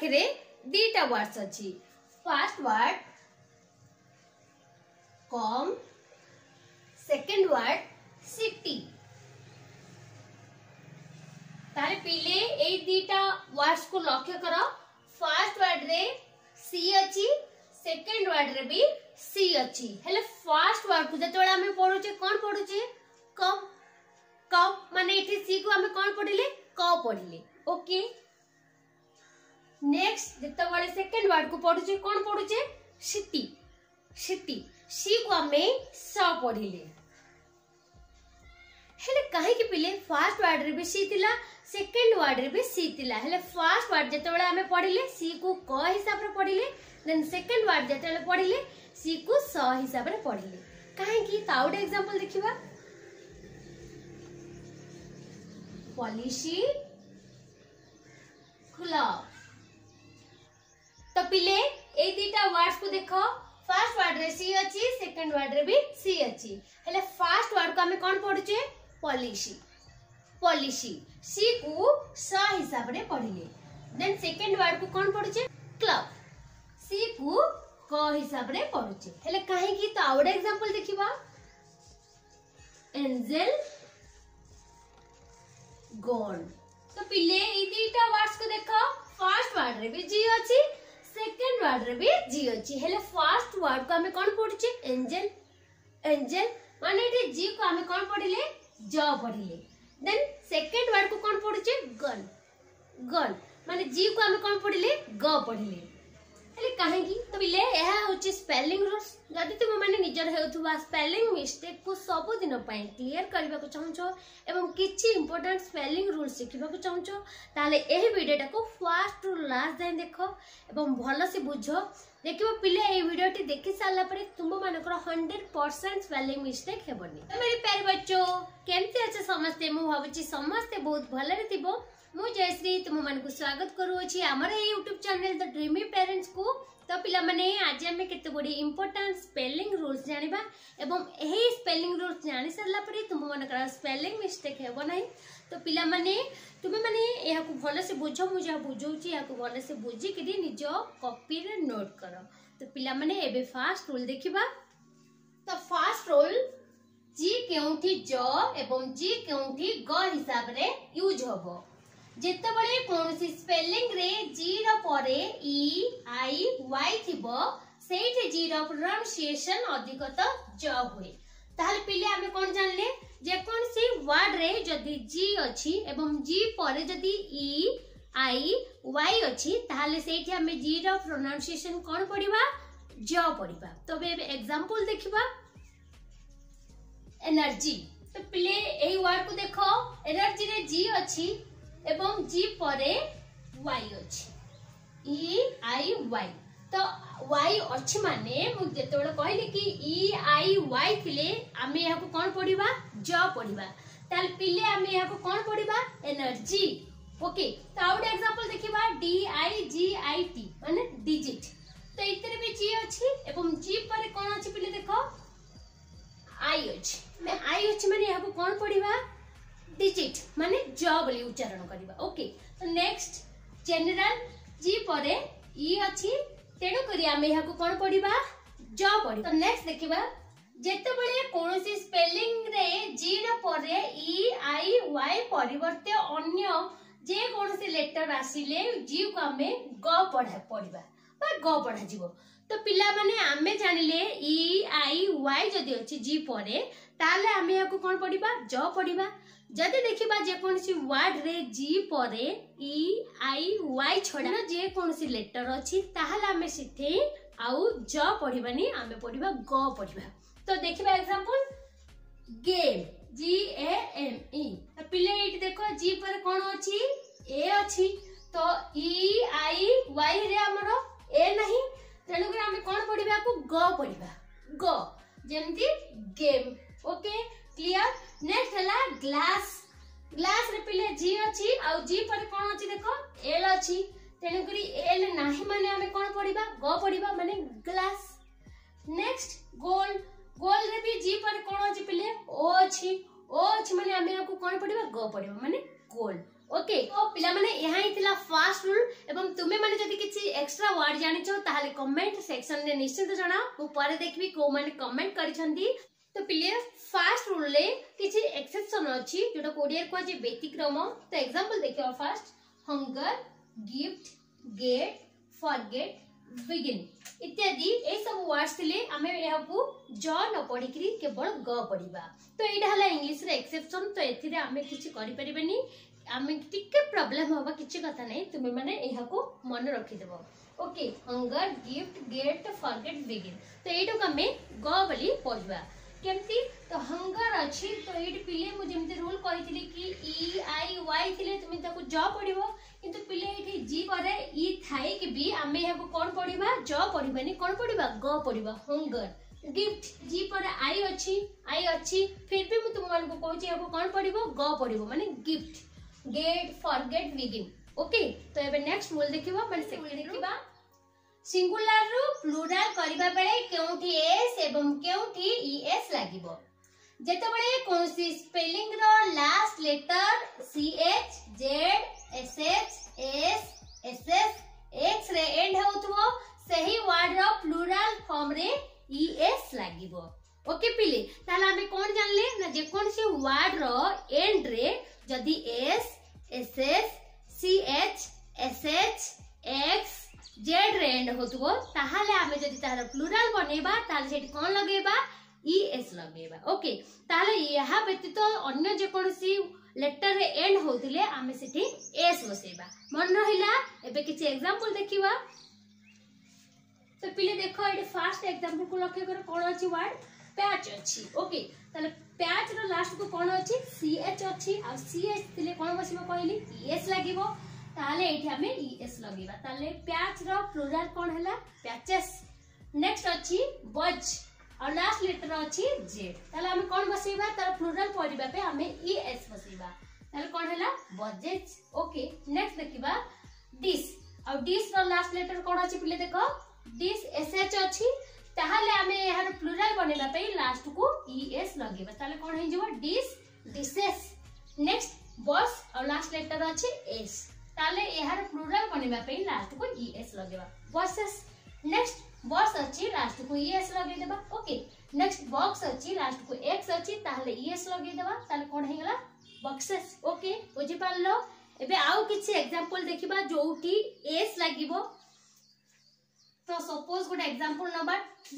पाखरे दीटा वर्ड्स अछि। First word come, second word city. तारे पीले ए दीटा वर्ड्स को लक्ष्य करो। फर्स्ट वर्ड रे सी अछि, सेकंड वर्ड रे भी सी अछि। हेले फर्स्ट वर्ड को जतोळे हमें पढुचे कोन पढुचे कम। कम माने एठी सी को हमें कोन पढिले क पढिले। ओके नेक्स्ट जतोळे सेकंड वर्ड को पढुचे कोन पढुचे सिटी। सिटी सी को हमें स पढिले। हेले काहे कि पिले फर्स्ट वर्ड रे भी सी थिला, सेकंड वर्ड रे भी सी थिला। हेले फर्स्ट वर्ड जतोळे हमें पढिले सी को क हिसाब रे पढिले, देन सेकंड वर्ड जतोळे पढिले सी को स हिसाब रे पढिले। काहे कि ताउडे एग्जांपल देखिबा। Policy club. तो पिले ए दीटा वर्ड्स को देखो। फर्स्ट वर्ड रे सी अछि, सेकंड वर्ड रे भी सी अछि। हेले फर्स्ट वर्ड को हमें कोन पढुचे पॉलिसी। पॉलिसी सी को स हिसाब रे पढिले। देन सेकंड वर्ड को कोन पढुचे क्लब। सी को क हिसाब रे पढुचे। हेले काहे कि तो आउडे एग्जांपल देखिबा। Angel gone. तो पिले ई दीटा वर्ड्स को देखो। फर्स्ट वर्ड रे भी जी अछि, सेकंड वर्ड रे भी जी अछि। हेले फर्स्ट वर्ड को हमें कोन पढुचे एंजल। एंजल माने एठी जी को हमें कोन पढिले ज पढिले। देन सेकंड वर्ड को कोन पढुचे गन। गन माने जी को हमें कोन पढिले ग पढिले। हेले काहे कि तो पिले एहा होची स्पेलिंग रूल्स। जदि तुम माने निजर हेउथुवा स्पेलिंग मिस्टेक को सब दिन पय क्लियर करबा को चाहछो एवं किछि इंपोर्टेंट स्पेलिंग रूल्स सिखिबा को चाहछो ताले एही वीडियोटा को फर्स्ट टू लास्ट जाय देखो एवं भलो से बुझो। देखिबो पिले ए वीडियोटी देखि साला परे तुम मानकर 100% स्पेलिंग मिस्टेक हेबनी। तो मेरे प्यारे बच्चों केमते अछि समस्ते? मु भाबुची समस्ते बहुत भलरे थिबो। मु जयश्री तुम मान को स्वागत करू अछि हमर ए YouTube channel the dreamy parents को। तो पिला माने आज हमें केते बडी इंपोर्टेंट स्पेलिंग रूल्स जानिबा एवं एही स्पेलिंग रूल्स जानि सरला परे तुम मानकर स्पेलिंग मिस्टेक हेबो नाही। तो पिला माने तुमे माने एहा को भलो से बुझो। मु जा बुझौची एहा को भलो से बुझी कि निज कॉपी रे नोट करो। तो पिला माने एबे फर्स्ट रूल देखिबा। तो फर्स्ट रूल जी केउठी ज एवं जी केउठी ग हिसाब रे यूज होबो। जेतेबळे कोनसी स्पेलिंग रे जी रो परे ई आई वाई थिबो सेठी जी रो प्रोनाउंसिएशन अधिकत ज होय। ताहले पिले हमें कोन जानले जे कोनसी वर्ड रे जदी जी अछि एवं जी परे जदी ई आई वाई अछि ताहले सेठी हमें जी रो प्रोनाउंसिएशन कोन पडिबा ज पडिबा। तो बे एग्जांपल देखिबा। एनर्जी। तो पिले एही वर्ड को देखो। एनर्जी रे जी अछि एवं जी परे वाई अछि ई आई वाई। तो वाई अछि माने मु जेतोळे कहली कि ई आई वाई थिले आमे या को कोन पढिबा ज पढिबा। ताल पिले आमे या को कोन पढिबा एनर्जी। ओके तो आउट एग्जांपल देखिबा D I G I T माने डिजिट। तो इतरे भी जी अछि एवं जी परे कोन अछि पिले देखो आई अछि। मैं आई अछि माने या को कोन पढिबा डिजिट माने ज बोली उच्चारण करिबा। ओके तो नेक्स्ट जनरल जी परे ई अछि तेणु करी आमे या को कोन पढिबा ज पढिबा। तो नेक्स्ट देखिबा जेतेबळे कोनोसी स्पेलिंग रे जी रो परे ई आई वाई परिवर्ते अन्य जे कोनोसी लेटर आसीले जी को हमें ग पढिबा बा ग पढा जिवो। तो पिला माने आमे जानिले ई आई वाई जदी अछि जी परे ताले आमे या को कोन पढिबा ज पढिबा। जदि देखिबा जे कोनसी वर्ड रे जी परे ई आई वाई छोडा जे कोनसी लेटर अछि ताहला हमें सिथे आउ ज पढिबानी आमे पढिबा ग पढिबा। तो देखिबा example game G A M E. तो पिले एठी देखो जी पर कोन अछि ए अछि। तो ई आई वाई रे हमरो ए नाही तेणु कर हमें कोन पढिबा को ग पढिबा ग जेमती गेम। Okay clear. नेक्स्ट हला ग्लास। ग्लास रे पिले जी अछि आ जी पर कोन अछि देखो एल अछि तेणु करी एल नाही माने हमें कोन पढिबा ग पढिबा माने ग्लास। नेक्स्ट गोल। गोल रे भी जी पर कोन अछि पिले ओ अछि। ओ अछि माने हमें को कोन पढिबा ग पढिबा माने गोल। ओके तो पिला माने यहाँ ही थिला फर्स्ट रूल एवं तुमे माने जदि किछि एक्स्ट्रा वर्ड जानिछो ताहाले कमेंट सेक्शन रे निश्चित जणा मु परे देखबी को माने कमेंट करिसंती। तो पिले फर्स्ट रूल ले किछि एक्सेप्शन अछि जोटा कोडियर को जे व्यतिक्रम। तो एग्जांपल देखियो first hunger gift get forget begin इत्यादि ए सब वर्ड्स थिले आमे एहाकू ज न पढिकरी केवल ग पढिबा। तो एटा हला इंग्लिश रे एक्सेप्शन। तो एथिरे आमे किछि करि परिबेनी आमे टिके प्रॉब्लम होबा किछि कथा नै तुमे माने एहाकू मन रखि देबो। Okay hunger gift get forget begin. तो एटो आमे ग बोली पढिबा केमती। तो हंगर अछि तो एट पिले मु जेमते रूल कहितली कि ई आई वाई थिले तुमे ताको ज पढिबो किंतु पिले एठी जी परे ई थाई कि भी आमे एहाकू कोन पढिबा ज पढिबानी कोन पढिबा ग पढिबा हंगर। गिफ्ट जी पर आई अछि फिर भी मु तुम मान को कहूची एहाकू कोन पढिबो ग पढिबो माने gift get forget begin. Okay तो एबे नेक्स्ट रूल देखिबा माने सेकेंड देखिबा सिंगुलर रु प्लुराल करिबा बेले केउठी एस एवं केउठी ईएस लागिबो। जेतेबेले कोनसी स्पेलिंग रो last letter CH Z SH S SS X रे एंड होतबो सही वर्ड रो प्लुराल फॉर्म रे ईएस लागिबो। ओके पिले ताला हमें कोन जानले ना जे कोनसी वर्ड रो एंड रे जदी S SS CH SH X Z रे एंड होतबो ताहाले आमे जदी तार प्लुराल बनेबा ताले सेठी कोन लगेबा ईएस लगेबा। ओके ताले यहा व्यतीत अन्य जे कोनसी लेटर रे एंड होतिले आमे सेठी एस बसेबा मन रहिला। एबे किछि एग्जांपल देखिबा। तो पिले देखो एडी फर्स्ट एग्जांपल को लक्ष्य कर कोन अछि वर्ड पैच अछि। ओके ताले पैच रो लास्ट को कोन अछि सीएच अछि आ सीएच तिले कोन बसिबो कहली ईएस लागिबो ताले एठी हमें ईएस लगेबा। ताले पैच रो प्लुराल कोन हला पैचेस। नेक्स्ट अछि बज और लास्ट लेटर अछि जेड ताले हमें कोन बसेबा तार प्लुराल पढिबा पे हमें ईएस बसेबा ताले कोन हला बजेस। ओके नेक्स्ट देखिबा डिश और डिश रो लास्ट लेटर कोन अछि पिले देखो डिश एसएच अछि ताहाले हमें यार प्लुराल बनेबा पे लास्ट को ईएस लगेबा ताले कोन हे जबो डिश डिशेस। नेक्स्ट बस और लास्ट लेटर अछि एस ताले यार प्लुराल बनेबा पे लास्ट को ईएस लगेबा बसेस। नेक्स्ट बस अछि लास्ट को ईएस लगे देबा। ओके नेक्स्ट बॉक्स अछि लास्ट को एक्स अछि ताले ईएस लगे देबा ताले कोन हे गला बॉक्सेस। ओके बुझि पारलो। एबे आउ किछि एग्जांपल देखिबा जोठी एस लागिबो। तो suppose good example number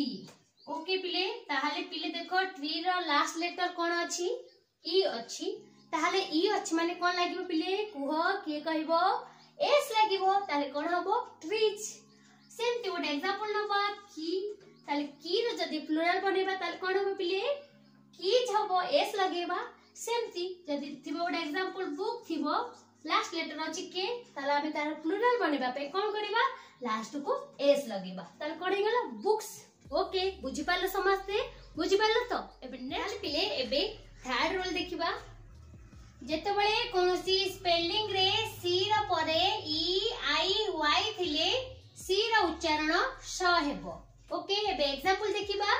3। Okay पिले ताहाले पिले देखो ट्री रो लास्ट लेटर कोन अछि ई अछि ताहाले ई अछि माने कोन लागिबो पिले कुह के कहबो एस लागिबो ताले कोन हबो ट्रीज। सेमती गुड एग्जांपल नंबर की ताले की रो जदी प्लुराल बनेबा ताले कोन हबो पिले कीज हबो एस लगेबा। सेमती जदी थिबो गुड एग्जांपल बुक थिबो लास्ट लेटर अछि के ताले हमें तार प्लुराल बनेबा पे कोन करिबा लास्ट को एस लगेबा ताले कोन हे गेला बुक्स। ओके बुझि पालो समझते बुझि पालो। तो एबे नेक्स्ट पिले एबे थर्ड रूल देखिबा। जेतेबेले कोनसी स्पेलिंग रे सी रो परे ई आई वाई थिले सी रो उच्चारण स हेबो। ओके एबे एग्जांपल देखिबा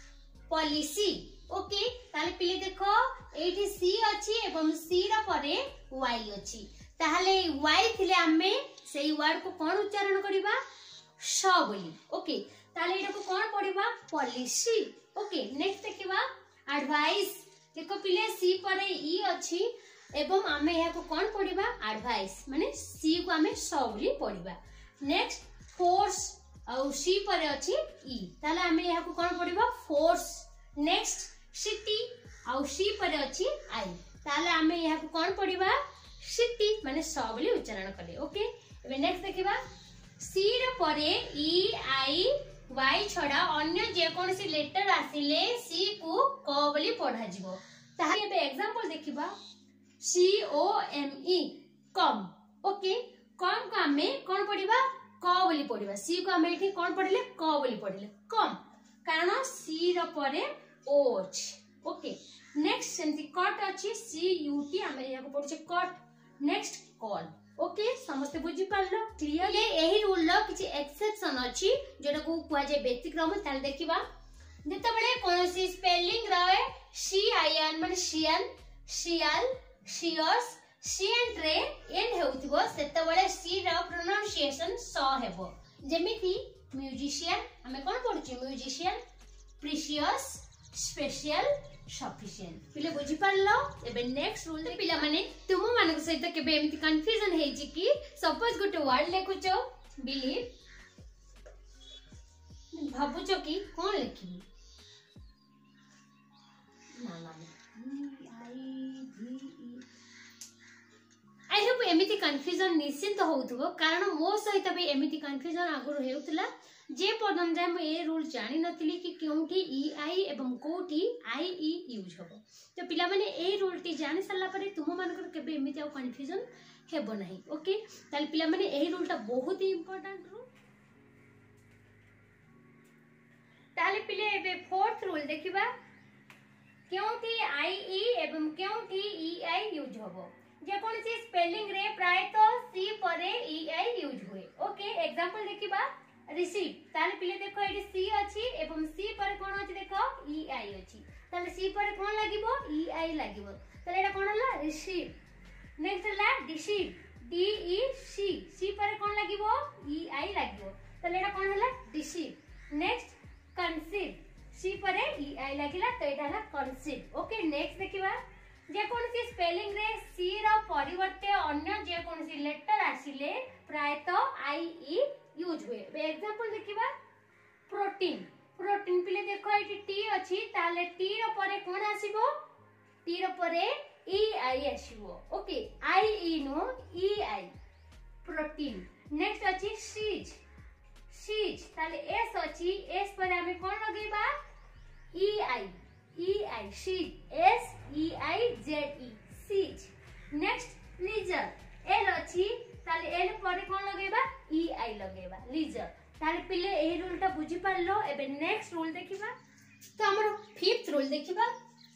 पॉलिसी। ओके ताले पिले देखो एठी सी अछि एवं सी रो परे वाई अछि ताहाले वाई थिले आमे सेही वर्ड को कोन उच्चारण करिबा स बोली। ओके ताले एटा को कोन पढिबा पॉलिसी। ओके नेक्स्ट देखिबा एडवाइस। देखो पिले सी परे ई अछि एवं आमे यहा को कोन पढिबा एडवाइस माने सी को आमे स बोली पढिबा। नेक्स्ट फोर्स और सी परे अछि ई ताले आमे यहा को कोन पढिबा फोर्स। नेक्स्ट सिटी और सी परे अछि आई ताले आमे यहा को कोन पढिबा सिटी माने स बोली उच्चारण कले। ओके एबे नेक्स्ट देखिबा सी रे परे ई आई वाई छडा अन्य जे कोनसी लेटर आसिले सी को क बोली पढा जिवो ताहा एबे एग्जांपल देखिबा सी ओ एम ई कम। ओके कम को हमें कोन पढिबा क बोली पढिबा सी को हमें एठी कोन पढिले क बोली पढिले कम कारण सी रे परे ओ अछि। ओके नेक्स्ट सेंती कट अछि सी यू टी हमें यहा को पढुचे कट। Next call. ओके समस्त बुझि पारलो क्लियरली। एही रूल लो किछि एक्सेप्शन अछि जेटा को कुआ जे व्यतिक्रम ताल देखिबा। जेतेबेले कोनसी स्पेलिंग रहे सी आई एन माने शियन शियल शियर्स सी एंड रे एंड हेउथिबो सेतबेले सी रो प्रोनाउंसिएशन स हेबो जेमिति म्यूजिशियन हमें कोन पढुची म्यूजिशियन प्रीशियस स्पेशल सफिशिएंट पिले बुझी पारलो एबे नेक्स्ट रूल पिला माने तुम मानक सहित केबे एमिति कंफ्यूजन हेजी कि सपोज गुटे वर्ड लेखुचो बिलीव भाबुचो कि कोन लिखिबी ना ना आई होप एमिति कंफ्यूजन निश्चिंत होउथबो कारण मो सहित भी एमिति कंफ्यूजन आगुर हेउतला जे पदन जे हम ए रूल जानि नथिली कि क्योंकि ई आई एवं कोठी आई ई यूज होबो तो पिला माने ए रूल टी जानि सल्ला परे तुम मानकर केबे एमिति आ कंफ्यूजन हेबो नाही ओके ताले पिला माने ए रूल ता बहुत ही इंपोर्टेंट रूल ताले पिले एबे फोर्थ रूल देखिबा क्योंकि आई ई एवं क्योंकि ई आई यूज होबो जे कोन सी स्पेलिंग रे प्राय तो सी परे ई आई यूज हुए ओके एग्जांपल देखिबा रिसीव ताले पिले देखो एडी सी अछि एवं सी पर कोन अछि देखो ई आई अछि ताले सी पर कोन लागिबो ई आई लागिबो ताले एटा कोन हला रिसीव नेक्स्ट हला deceive D E C C पर कोन लागिबो ई आई लागिबो ताले एटा कोन हला डिसीव नेक्स्ट कंसीव सी पर ई आई लागिला तो एटा हला कंसीव ओके नेक्स्ट देखिबा जे कोनसी स्पेलिंग रे सी रो परिवर्ते अन्य जे कोनसी लेटर आसिले प्राय तो आई ई यूज हुए एग्जांपल देखिबा प्रोटीन प्रोटीन पिले देखो एटी टी अछि ताले टी रो परे कोन आसीबो टी रो परे ई आई आसीबो okay I E no E I protein next अछि सीज सीज ताले एस अछि एस पर हमें कोन लगेबा E I seize S E I Z E seize next leisure L अछि ताले एल पर कोन लगेबा ई आई लगेबा लीजर ताले पिले एही रूल ता बुझी पारलो एबे नेक्स्ट रूल देखिबा तो हमर फिफ्थ रूल देखिबा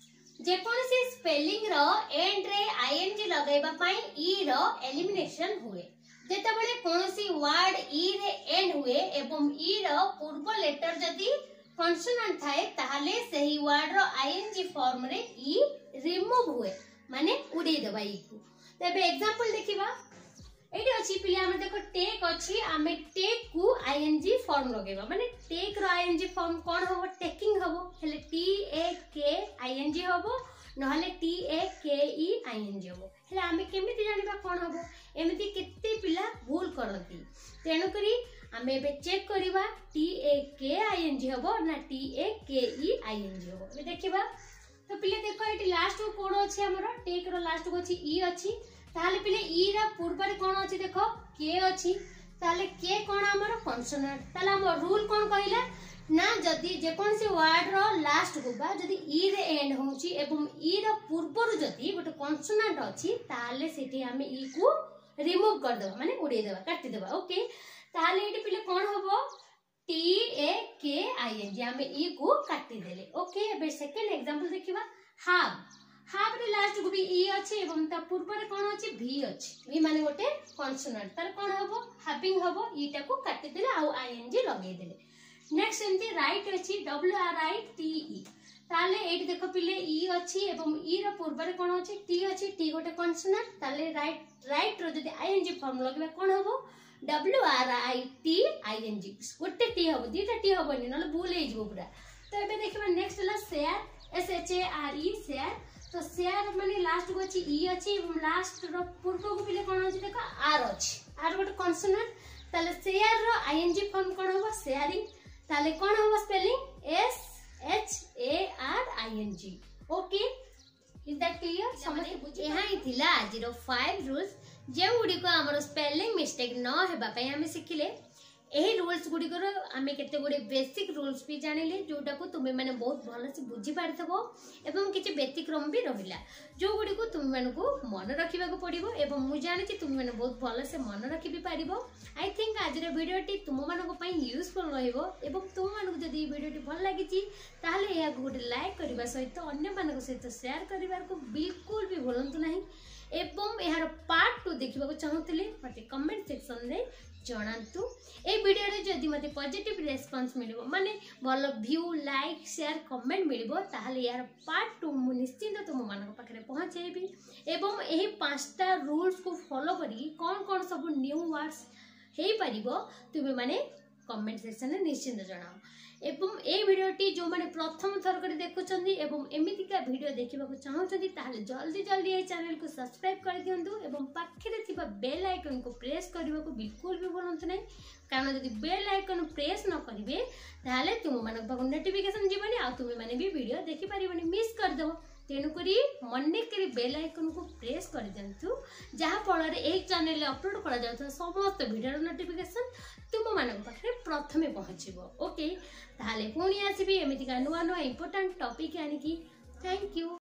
जे कोनसी स्पेलिंग रो एंड रे आईएनजी लगेबा पई ई रो एलिमिनेशन हुए जेतेबेले कोनसी वर्ड ई रे एंड हुए एवं ई रो पूर्व लेटर जदी कॉन्सोनेंट थाए ताहले सही वर्ड रो आईएनजी फॉर्म रे ई रिमूव हुए माने उडे देबा ई को तबे एग्जांपल देखिबा एडी अछि पिले हम देखो टेक अछि हमें टेक को आईएनजी फॉर्म लगेबा माने टेक रो आईएनजी फॉर्म कोन होबो टेकिंग होबो हेले टी ए के आईएनजी होबो नहले टी ए के ई आईएनजी होबो हेले हमें केमिति जानिबा कोन होबो एमिति केते पिला भूल करती तेनु करी हमें बे चेक करिबा टी ए के आईएनजी होबो ना टी ए के ई आईएनजी होबो बे देखिबा तो पिले देखो एटी लास्ट को कोन अछि हमरो टेक रो लास्ट को अछि ई अछि ताले पिले ई रा पूर्व रे कोन अछि देखो के अछि ताले के कोन हमरो कॉन्सोनेंट ताले हम रूल कोन कहिला ना जदी जे कोन से वर्ड रो लास्ट होबा जदी ई रे एंड होउची एवं ई रो पूर्व रु जदी गोटे कॉन्सोनेंट अछि ताले सेठी हमें ई को रिमूव कर देबा माने उडे देबा काटी देबा ओके ताले एटी पिले कोन होबो टी ए के आई एन जी हमें ई को काटी देले ओके एबे सेकंड एग्जांपल देखिबा हाफ हाफ रे लास्ट को भी ई अछि एवं ता पूर्व रे कोन अछि भी अछि भी माने गोटे कॉन्सोनेंट तार कोन होबो हैपिंग होबो ईटा को काटी देले आ आईएनजी लगे देले नेक्स्ट एमती राइट अछि W R I T E ताले एट देखो पिले ई अछि एवं ई रो पूर्व रे कोन अछि टी गोटे कॉन्सोनेंट ताले राइट रो जदी आईएनजी फॉर्म लगबे कोन होबो W R I T ING गोटे टी होबो दीटा टी होबो नि नले भूल हे जबो पूरा तो एबे देखबा नेक्स्ट ला share S H A R E share तो शेयर माने लास्ट को अछि ई अछि एवं लास्ट रो पूर्व को पिले कोन अछि देखो आर अछि आर गोटे कॉन्सोनेंट ताले शेयर रो आईएनजी फॉर्म कोन होबो शेयरिंग ताले कोन होबो spelling S H A R I N G okay is that clear समझ बुझे यहां ही थिला आज रो 5 रूल्स जे गुडी को हमर स्पेलिंग मिस्टेक न हेबा पई हमें सिखिले एही रूल्स गुडी को हमें केते गुडी बेसिक रूल्स भी जानिले जोटा को तुमे माने बहुत भलो से बुझी पारथबो एवं किछि व्यतिक्रम भी रहिला जो गुडी को तुम माने को मन रखिबा को पड़िबो एवं मु जानि छि तुम माने बहुत भलो से मन रखि भी पारिबो आई थिंक आज रे वीडियोटी तुम माने को पई यूजफुल रहिबो एवं तुम माने को जदी वीडियोटी भल लागि छि ताहले या गुडी लाइक करबा सहित अन्य माने को सहित शेयर करिवार को बिल्कुल भी भूलंतु नाही एवं यार पार्ट 2 देखिबा को चाहूतले मते कमेंट सेक्शन रे जनातु ए वीडियो रे जदि मते पॉजिटिव रेस्पॉन्स मिलिबो माने भल व्यू लाइक शेयर कमेंट मिलिबो ताहले यार पार्ट 2 मु निश्चित तुम मानक पाखरे पहुंचेबी एवं एही 5टा रूल्स को फॉलो करी कोन कोन सब न्यू वर्ड्स हेई परिबो तुमे माने कमेंट सेक्शन में निश्चित जनाओ एवं ए वीडियोटी जो माने प्रथम थर कर देखुछंदी एवं एमितिका वीडियो देखिबा को चाहउछंदी ताहले जल्दी जल्दी ए चैनल को सब्सक्राइब कर दियंतु एवं पाखरे थिबा बेल आइकन को प्रेस करबा को बिल्कुल भी भूलंतु नै कारण जदि बेल आइकन प्रेस न करिवे ताहले तुम मानक पाखु नोटिफिकेशन जीवनी आ तुमे माने भी वीडियो देखि परिबनी मिस कर दबो तेणु करी मन्ने करी बेल आइकन को प्रेस कर दियंतु जहा फल रे एक चैनल रे अपलोड करा जाउत समस्त वीडियो नोटिफिकेशन तुम मानक पाखरे प्रथमे पहुंचीबो ओके ताहले पुणी आसीबी एमितिका नुआ नुआ इंपोर्टेंट टॉपिक आनिकी थैंक यू।